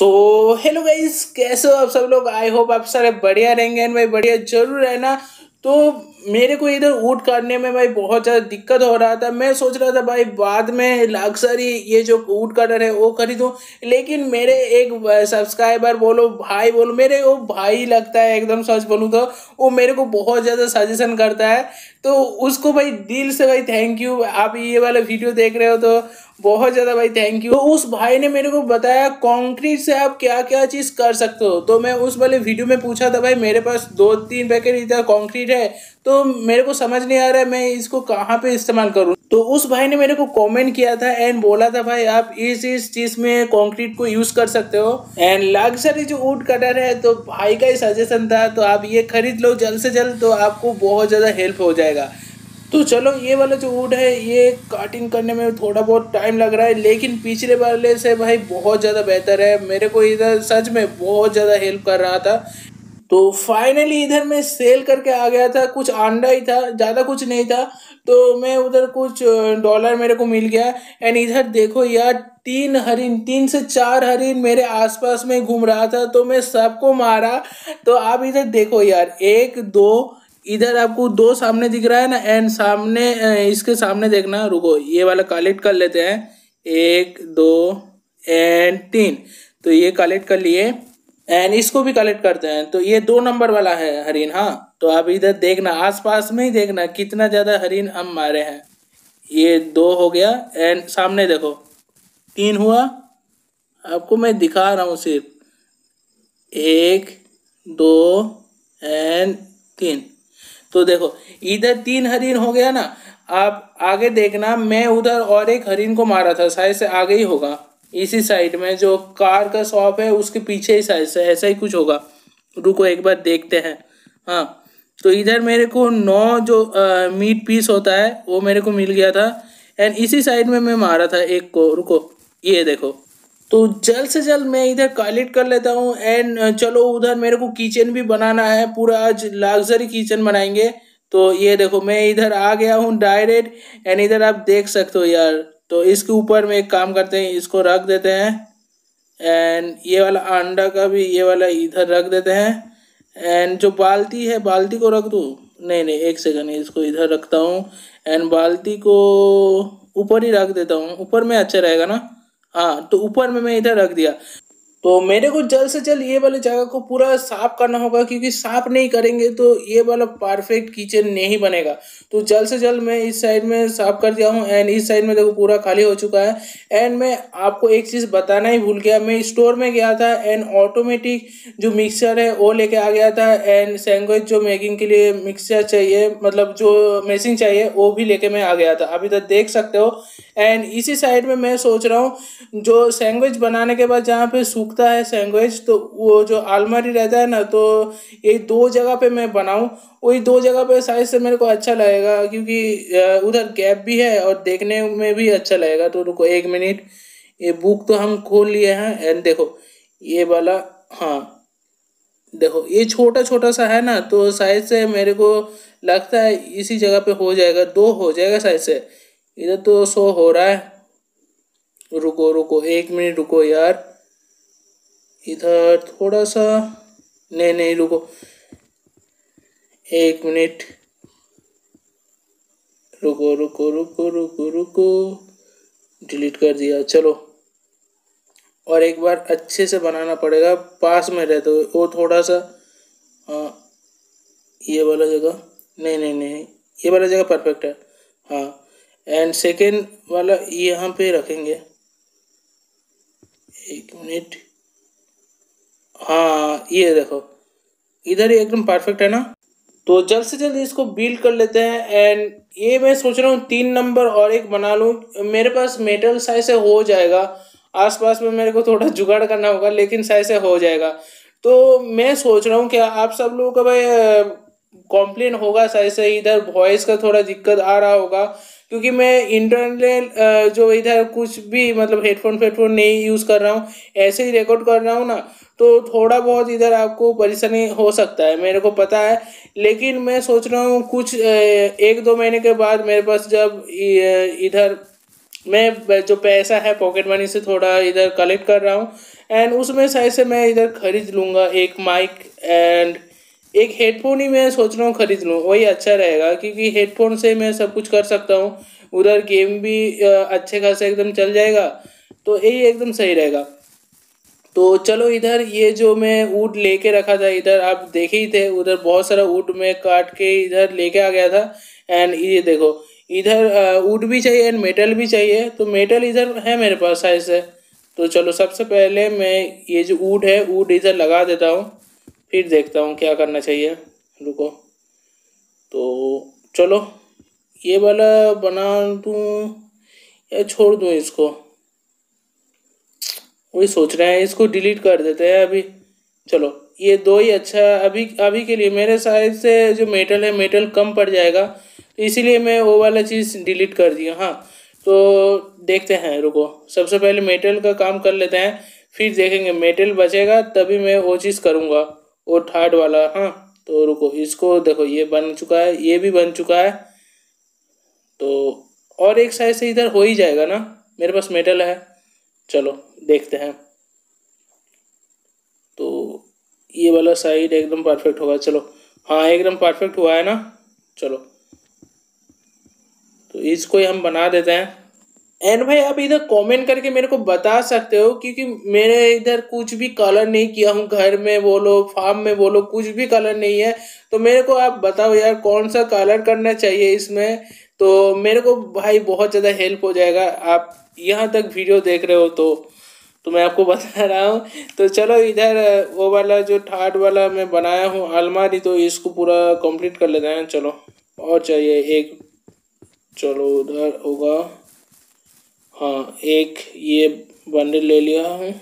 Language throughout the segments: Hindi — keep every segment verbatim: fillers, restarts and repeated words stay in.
सो हेलो गाइस, कैसे हो आप सब लोग। आई होप आप सारे बढ़िया रहेंगे एंड भाई बढ़िया जरूर रहना। तो मेरे को इधर ऊट काटने में भाई बहुत ज़्यादा दिक्कत हो रहा था। मैं सोच रहा था भाई बाद में लग्जरी ये जो ऊट कटर है वो खरीदूं, लेकिन मेरे एक सब्सक्राइबर बोलो भाई बोलो मेरे वो भाई लगता है, एकदम सच बोलूँ तो वो मेरे को बहुत ज़्यादा सजेशन करता है। तो उसको भाई दिल से भाई थैंक यू। आप ये वाला वीडियो देख रहे हो तो बहुत ज़्यादा भाई थैंक यू। तो उस भाई ने मेरे को बताया कंक्रीट से आप क्या क्या चीज़ कर सकते हो। तो मैं उस वाले वीडियो में पूछा था भाई मेरे पास दो तीन पैकेट इधर कंक्रीट है, तो मेरे को समझ नहीं आ रहा है मैं इसको कहाँ पे इस्तेमाल करूँ। तो उस भाई ने मेरे को कमेंट किया था एंड बोला था भाई आप इस इस चीज़ में कंक्रीट को यूज़ कर सकते हो। एंड लग्जरी जो वुड कटर है तो भाई का ही सजेशन था, तो आप ये खरीद लो जल्द से जल्द, तो आपको बहुत ज़्यादा हेल्प हो जाएगा। तो चलो ये वाला जो वुड है ये कटिंग करने में थोड़ा बहुत टाइम लग रहा है, लेकिन पिछले वाले से भाई बहुत ज़्यादा बेहतर है। मेरे को इधर सच में बहुत ज़्यादा हेल्प कर रहा था। तो फाइनली इधर मैं सेल करके आ गया था। कुछ अंडा ही था, ज़्यादा कुछ नहीं था। तो मैं उधर कुछ डॉलर मेरे को मिल गया। एंड इधर देखो यार, तीन हरिन तीन से चार हरिन मेरे आसपास में घूम रहा था, तो मैं सबको मारा। तो आप इधर देखो यार, एक दो, इधर आपको दो सामने दिख रहा है ना, एंड सामने इसके सामने देखना, रुको ये वाला कलेक्ट कर लेते हैं। एक दो एंड तीन, तो ये कलेक्ट कर लिए एंड इसको भी कलेक्ट करते हैं। तो ये दो नंबर वाला है हरिन। हाँ, तो आप इधर देखना, आसपास में ही देखना कितना ज़्यादा हरिन हम मारे हैं। ये दो हो गया एंड सामने देखो तीन हुआ। आपको मैं दिखा रहा हूँ सिर्फ, एक दो एंड तीन। तो देखो इधर तीन हरिन हो गया ना। आप आगे देखना, मैं उधर और एक हरिन को मारा था, शायद से आगे ही होगा, इसी साइड में जो कार का शॉप है उसके पीछे ही साइड से ऐसा ही कुछ होगा। रुको एक बार देखते हैं। हाँ, तो इधर मेरे को नौ जो आ, मीट पीस होता है वो मेरे को मिल गया था। एंड इसी साइड में मैं मारा था एक को, रुको ये देखो। तो जल्द से जल्द मैं इधर कलेक्ट कर लेता हूँ एंड चलो उधर मेरे को किचन भी बनाना है, पूरा आज लग्जरी किचन बनाएंगे। तो ये देखो मैं इधर आ गया हूँ डायरेक्ट, एंड इधर आप देख सकते हो यार। तो इसके ऊपर में एक काम करते हैं, इसको रख देते हैं एंड ये वाला अंडा का भी ये वाला इधर रख देते हैं। एंड जो बाल्टी है, बाल्टी को रख दूँ? नहीं नहीं एक सेकंड, इसको इधर रखता हूँ एंड बाल्टी को ऊपर ही रख देता हूँ। ऊपर में अच्छा रहेगा ना। हाँ, तो ऊपर में मैं इधर रख दिया। तो मेरे को जल्द से जल्द ये वाले जगह को पूरा साफ करना होगा, क्योंकि साफ नहीं करेंगे तो ये वाला परफेक्ट किचन नहीं बनेगा। तो जल्द से जल्द मैं इस साइड में साफ कर दिया हूँ एंड इस साइड में देखो पूरा खाली हो चुका है। एंड मैं आपको एक चीज़ बताना ही भूल गया, मैं स्टोर में गया था एंड ऑटोमेटिक जो मिक्सर है वो लेके आ गया था। एंड सैंडविच जो मेकिंग के लिए मिक्सर चाहिए, मतलब जो मेसिंग चाहिए, वो भी लेके मैं आ गया था। अभी तक देख सकते हो। एंड इसी साइड में मैं सोच रहा हूँ जो सैंडविच बनाने के बाद जहाँ पे सूखता है सैंडविच, तो वो जो अलमारी रहता है ना, तो ये दो जगह पे मैं बनाऊँ। वही दो जगह पे शायद से मेरे को अच्छा लगेगा, क्योंकि उधर गैप भी है और देखने में भी अच्छा लगेगा। तो रुको एक मिनट, ये बुक तो हम खोल लिए हैं एंड देखो ये वाला। हाँ देखो ये छोटा छोटा सा है ना, तो शायद से मेरे को लगता है इसी जगह पे हो जाएगा, दो हो जाएगा शायद से। इधर तो शो हो रहा है, रुको रुको एक मिनट रुको यार, इधर थोड़ा सा, नहीं नहीं रुको एक मिनट, रुको रुको रुको रुको रुको डिलीट कर दिया। चलो और एक बार अच्छे से बनाना पड़ेगा, पास में रहते हुए वो थोड़ा सा। हाँ ये वाला जगह, नहीं नहीं नहीं ये वाला जगह परफेक्ट है। हाँ, एंड सेकेंड वाला यहाँ पे रखेंगे, एक मिनट। हाँ ये देखो इधर ही एकदम परफेक्ट है ना। तो जल्द से जल्द इसको बिल्ड कर लेते हैं। एंड ये मैं सोच रहा हूँ तीन नंबर और एक बना लूँ, मेरे पास मेटल साइज से हो जाएगा। आसपास में मेरे को थोड़ा जुगाड़ करना होगा, लेकिन साइज से हो जाएगा। तो मैं सोच रहा हूँ क्या आप सब लोगों का भाई कॉम्प्लेन होगा शायद से, इधर वॉइस का थोड़ा दिक्कत आ रहा होगा, क्योंकि मैं इंटरनल जो इधर कुछ भी मतलब हेडफोन फेडफोन नहीं यूज़ कर रहा हूँ, ऐसे ही रिकॉर्ड कर रहा हूँ ना। तो थोड़ा बहुत इधर आपको परेशानी हो सकता है, मेरे को पता है। लेकिन मैं सोच रहा हूँ कुछ एक दो महीने के बाद मेरे पास जब इधर मैं जो पैसा है पॉकेट मनी से थोड़ा इधर कलेक्ट कर रहा हूँ एंड उसमें शायद से मैं इधर खरीद लूँगा एक माइक एंड एक हेडफोन ही मैं सोच रहा हूँ खरीद लूँ, वही अच्छा रहेगा क्योंकि हेडफोन से मैं सब कुछ कर सकता हूँ, उधर गेम भी अ, अच्छे खासा एकदम चल जाएगा, तो यही एकदम सही रहेगा। तो चलो इधर ये जो मैं ऊँट लेके रखा था इधर आप देखे ही थे, उधर बहुत सारा ऊँट मैं काट के इधर लेके आ गया था एंड ये देखो इधर ऊँट भी चाहिए एंड मेटल भी चाहिए, तो मेटल इधर है मेरे पास साइज से। तो चलो सबसे पहले मैं ये जो ऊँट है ऊँट इधर लगा देता हूँ, फिर देखता हूँ क्या करना चाहिए। रुको, तो चलो ये वाला बना दूँ या छोड़ दूँ इसको, वही सोच रहे हैं, इसको डिलीट कर देते हैं अभी। चलो ये दो ही अच्छा है अभी अभी के लिए, मेरे साइड से जो मेटल है मेटल कम पड़ जाएगा, तो इसीलिए मैं वो वाला चीज़ डिलीट कर दिया। हाँ तो देखते हैं, रुको सबसे पहले मेटल का काम कर लेते हैं, फिर देखेंगे मेटल बचेगा तभी मैं वो चीज़ करूँगा, वो थर्ड वाला। हाँ तो रुको इसको देखो ये बन चुका है, ये भी बन चुका है, तो और एक साइड से इधर हो ही जाएगा ना, मेरे पास मेटल है। चलो देखते हैं, तो ये वाला साइड एकदम परफेक्ट होगा। चलो हाँ एकदम परफेक्ट हुआ है ना। चलो तो इसको ही हम बना देते हैं एंड भाई आप इधर कमेंट करके मेरे को बता सकते हो, क्योंकि मेरे इधर कुछ भी कलर नहीं किया हूँ, घर में बोलो फार्म में बोलो कुछ भी कलर नहीं है, तो मेरे को आप बताओ यार कौन सा कलर करना चाहिए इसमें, तो मेरे को भाई बहुत ज़्यादा हेल्प हो जाएगा। आप यहाँ तक वीडियो देख रहे हो तो तो मैं आपको बता रहा हूँ। तो चलो इधर वो वाला जो थर्ड वाला मैं बनाया हूँ अलमारी, तो इसको पूरा कंप्लीट कर लेते हैं। चलो और चाहिए एक, चलो उधर होगा, हाँ एक ये बंडल ले लिया हूँ।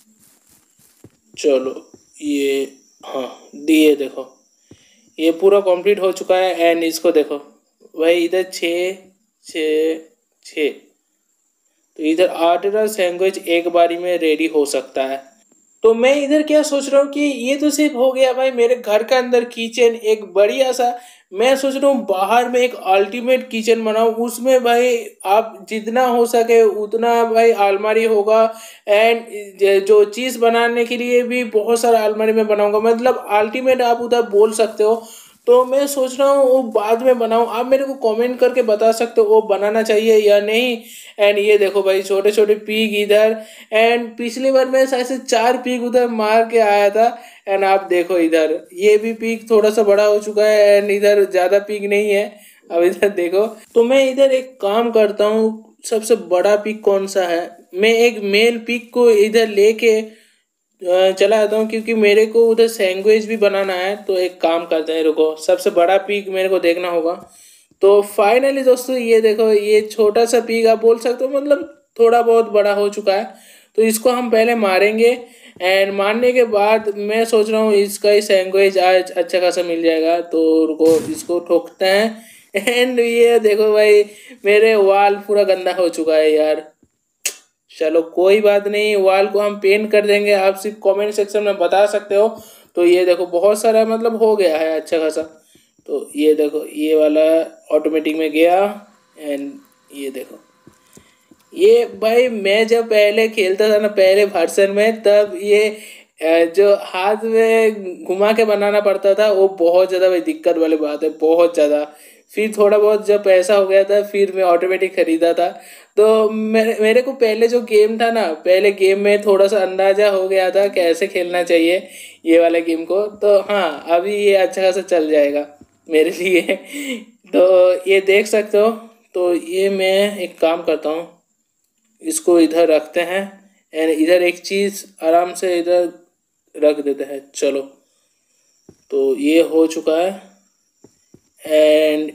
चलो ये हाँ दिए देखो ये पूरा कंप्लीट हो चुका है एंड इसको देखो भाई इधर छः छः छः, तो इधर आठरा सैंडविच एक बारी में रेडी हो सकता है। तो मैं इधर क्या सोच रहा हूँ कि ये तो सिर्फ हो गया भाई मेरे घर का अंदर किचन एक बढ़िया सा, मैं सोच रहा हूँ बाहर में एक अल्टीमेट किचन बनाऊँ, उसमें भाई आप जितना हो सके उतना भाई अलमारी होगा एंड जो चीज़ बनाने के लिए भी बहुत सारा अलमारी में बनाऊंगा, मतलब अल्टीमेट आप उधर बोल सकते हो। तो मैं सोच रहा हूँ वो बाद में बनाऊँ, आप मेरे को कमेंट करके बता सकते हो वो बनाना चाहिए या नहीं। एंड ये देखो भाई छोटे छोटे पीग इधर, एंड पिछली बार मैं शायद से चार पीग उधर मार के आया था एंड आप देखो इधर ये भी पीग थोड़ा सा बड़ा हो चुका है एंड इधर ज़्यादा पीग नहीं है। अब इधर देखो, तो मैं इधर एक काम करता हूँ, सबसे बड़ा पीग कौन सा है, मैं एक मेल पीग को इधर लेके अ, चला आता हूँ, क्योंकि मेरे को उधर सैंडविच भी बनाना है। तो एक काम करते हैं, रुको सबसे बड़ा पीक मेरे को देखना होगा। तो फाइनली दोस्तों ये देखो ये छोटा सा पीक आप बोल सकते हो, मतलब थोड़ा बहुत बड़ा हो चुका है, तो इसको हम पहले मारेंगे एंड मारने के बाद मैं सोच रहा हूँ इसका ही सैंडविच आज अच्छा खासा मिल जाएगा। तो रुको इसको ठोकते हैं एंड ये देखो भाई मेरे वाल पूरा गंदा हो चुका है यार। चलो कोई बात नहीं, वॉल को हम पेंट कर देंगे, आप सिर्फ कमेंट सेक्शन में बता सकते हो। तो ये देखो बहुत सारा मतलब हो गया है अच्छा खासा, तो ये देखो ये वाला ऑटोमेटिक में गया एंड ये देखो ये भाई मैं जब पहले खेलता था ना पहले वर्जन में, तब ये अ, जो हाथ में घुमा के बनाना पड़ता था वो बहुत ज़्यादा भाई दिक्कत वाली बात है, बहुत ज़्यादा। फिर थोड़ा बहुत जब पैसा हो गया था फिर मैं ऑटोमेटिक खरीदा था। तो मेरे मेरे को पहले जो गेम था ना, पहले गेम में थोड़ा सा अंदाजा हो गया था कैसे खेलना चाहिए ये वाला गेम को, तो हाँ अभी ये अच्छा खासा चल जाएगा मेरे लिए। तो ये देख सकते हो। तो ये मैं एक काम करता हूँ, इसको इधर रखते हैं एंड इधर एक चीज़ आराम से इधर रख देते हैं। चलो तो ये हो चुका है एंड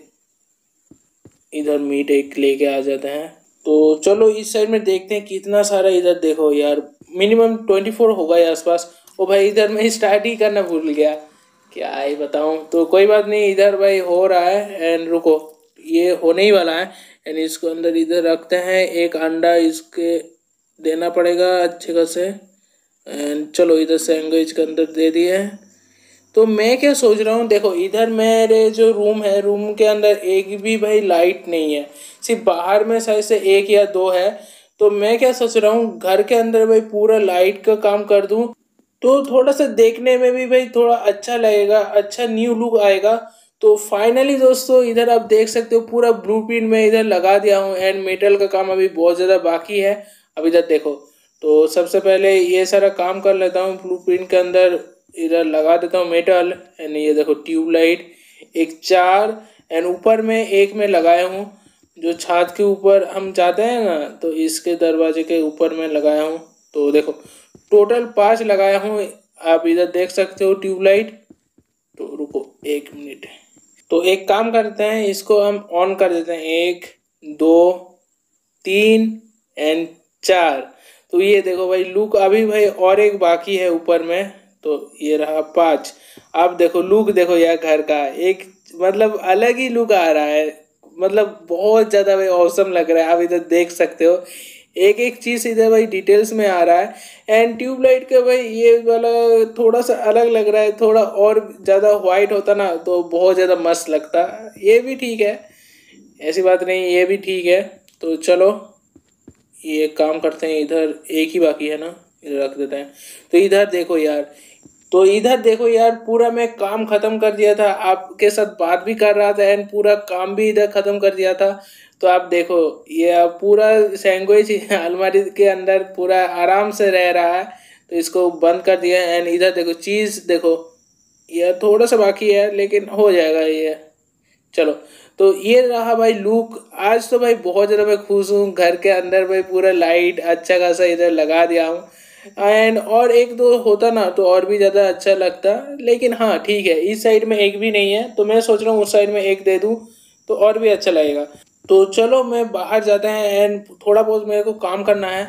इधर मीट एक लेके आ जाते हैं। तो चलो इस साइड में देखते हैं कितना सारा, इधर देखो यार मिनिमम ट्वेंटी फोर होगा ये आसपास। ओ भाई इधर मैं स्टार्ट ही करना भूल गया, क्या ही बताऊँ। तो कोई बात नहीं, इधर भाई हो रहा है एंड रुको ये होने ही वाला है एंड इसको अंदर इधर रखते हैं, एक अंडा इसके देना पड़ेगा अच्छे खासे एंड चलो इधर सैंडविच के अंदर दे दिए। तो मैं क्या सोच रहा हूँ, देखो इधर मेरे जो रूम है, रूम के अंदर एक भी भाई लाइट नहीं है, सिर्फ बाहर में शायद से एक या दो है। तो मैं क्या सोच रहा हूँ, घर के अंदर भाई पूरा लाइट का काम कर दूँ, तो थोड़ा सा देखने में भी भाई थोड़ा अच्छा लगेगा, अच्छा न्यू लुक आएगा। तो फाइनली दोस्तों इधर आप देख सकते हो पूरा ब्लूप्रिंट में इधर लगा दिया हूँ, एंड मेटल का काम अभी बहुत ज़्यादा बाकी है। अब इधर देखो, तो सबसे पहले ये सारा काम कर लेता हूँ ब्लूप्रिंट के अंदर, इधर लगा देता हूँ मेटल। एंड ये देखो ट्यूबलाइट एक चार, एंड ऊपर में एक में लगाया हूँ, जो छत के ऊपर हम जाते हैं ना, तो इसके दरवाजे के ऊपर में लगाया हूँ। तो देखो टोटल पांच लगाया हूँ, आप इधर देख सकते हो ट्यूबलाइट। तो रुको एक मिनट, तो एक काम करते हैं, इसको हम ऑन कर देते हैं, एक दो तीन एंड चार। तो ये देखो भाई लुक अभी भाई और एक बाकी है ऊपर में, तो ये रहा पाँच। अब देखो लुक देखो यार घर का, एक मतलब अलग ही लुक आ रहा है, मतलब बहुत ज़्यादा भाई औसम लग रहा है। आप इधर देख सकते हो एक एक चीज़ इधर भाई डिटेल्स में आ रहा है। एंड ट्यूबलाइट का भाई ये वाला थोड़ा सा अलग लग रहा है, थोड़ा और ज़्यादा वाइट होता ना तो बहुत ज़्यादा मस्त लगता। ये भी ठीक है, ऐसी बात नहीं, ये भी ठीक है। तो चलो ये काम करते हैं, इधर एक ही बाकी है ना, इधर रख देते हैं। तो इधर देखो यार, तो इधर देखो यार पूरा मैं काम खत्म कर दिया था, आपके साथ बात भी कर रहा था एंड पूरा काम भी इधर खत्म कर दिया था। तो आप देखो ये अब पूरा सैंडविच अलमारी के अंदर पूरा आराम से रह रहा है। तो इसको बंद कर दिया। एंड इधर देखो चीज़ देखो, ये थोड़ा सा बाकी है लेकिन हो जाएगा ये। चलो तो ये रहा भाई लुक। आज तो भाई बहुत ज़्यादा मैं खुश हूँ, घर के अंदर भाई पूरा लाइट अच्छा खासा इधर लगा दिया हूँ। एंड और एक दो होता ना तो और भी ज़्यादा अच्छा लगता, लेकिन हाँ ठीक है, इस साइड में एक भी नहीं है तो मैं सोच रहा हूँ उस साइड में एक दे दूँ तो और भी अच्छा लगेगा। तो चलो मैं बाहर जाते हैं एंड थोड़ा बहुत मेरे को काम करना है।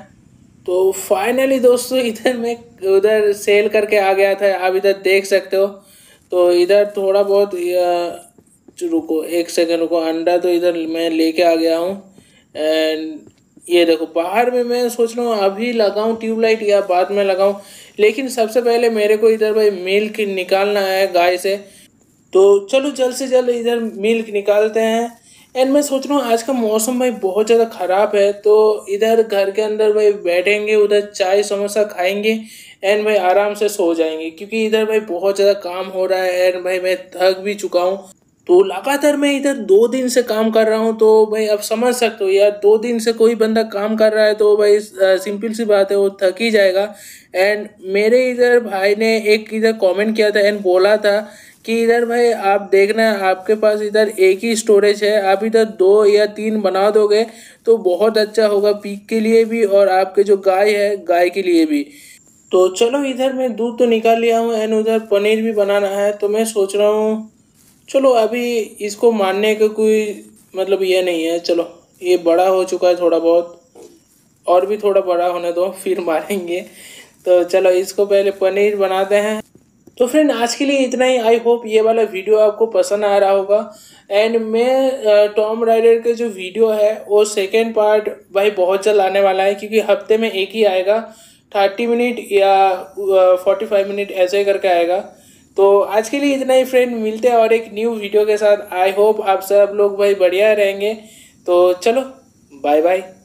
तो फाइनली दोस्तों इधर मैं उधर सेल करके आ गया था, आप इधर देख सकते हो। तो इधर थोड़ा बहुत या, रुको एक सेकंड रुको, अंडा तो इधर मैं लेके आ गया हूँ। एंड ये देखो बाहर में मैं सोच रहा हूँ अभी लगाऊं ट्यूबलाइट या बाद में लगाऊं, लेकिन सबसे पहले मेरे को इधर भाई मिल्क निकालना है गाय से। तो चलो जल्द से जल्द इधर मिल्क निकालते हैं। एंड मैं सोच रहा हूँ आज का मौसम भाई बहुत ज़्यादा ख़राब है, तो इधर घर के अंदर भाई बैठेंगे, उधर चाय समोसा खाएंगे एंड भाई आराम से सो जाएंगे, क्योंकि इधर भाई बहुत ज़्यादा काम हो रहा है एंड भाई मैं थक भी चुका हूँ। तो लगातार मैं इधर दो दिन से काम कर रहा हूँ, तो भाई अब समझ सकते हो यार, दो दिन से कोई बंदा काम कर रहा है तो भाई सिंपल सी बात है वो थक ही जाएगा। एंड मेरे इधर भाई ने एक इधर कमेंट किया था एंड बोला था कि इधर भाई आप देखना आपके पास इधर एक ही स्टोरेज है, आप इधर दो या तीन बना दोगे तो बहुत अच्छा होगा, पीक के लिए भी और आपके जो गाय है गाय के लिए भी। तो चलो इधर मैं दूध तो निकाल लिया हूँ एंड उधर पनीर भी बनाना है, तो मैं सोच रहा हूँ चलो अभी इसको मारने का कोई मतलब ये नहीं है। चलो ये बड़ा हो चुका है थोड़ा बहुत, और भी थोड़ा बड़ा होने दो फिर मारेंगे। तो चलो इसको पहले पनीर बनाते हैं। तो फ्रेंड आज के लिए इतना ही। आई होप ये वाला वीडियो आपको पसंद आ रहा होगा। एंड मैं टॉम राइडर के जो वीडियो है वो सेकेंड पार्ट भाई बहुत जल्द आने वाला है, क्योंकि हफ्ते में एक ही आएगा, थर्टी मिनट या फोर्टी फाइव मिनट ऐसे ही करके आएगा। तो आज के लिए इतना ही फ्रेंड, मिलते हैं और एक न्यू वीडियो के साथ। आई होप आप सब लोग भाई बढ़िया रहेंगे। तो चलो बाय बाय।